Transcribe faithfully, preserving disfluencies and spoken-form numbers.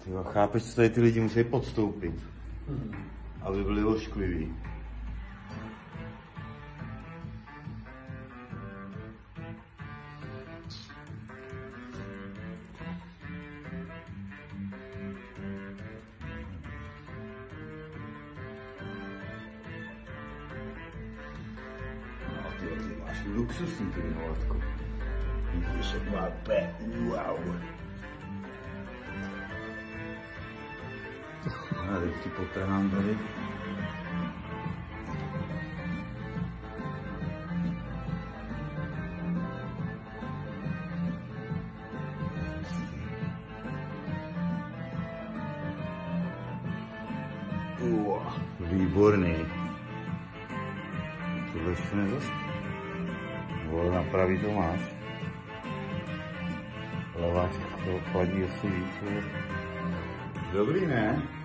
Jo, chápeš, co tady ty lidi musí podstoupit, mm. aby byli oškliví. No, ty, ty máš luxusní ty vinovatko. Můžeš má pe, wow. A teď ti potrhám tady. Wow, výborný. Tohle ještě nezas. Vole, na pravý to máš. Levá to chladí asi víc. Dobrý, ne?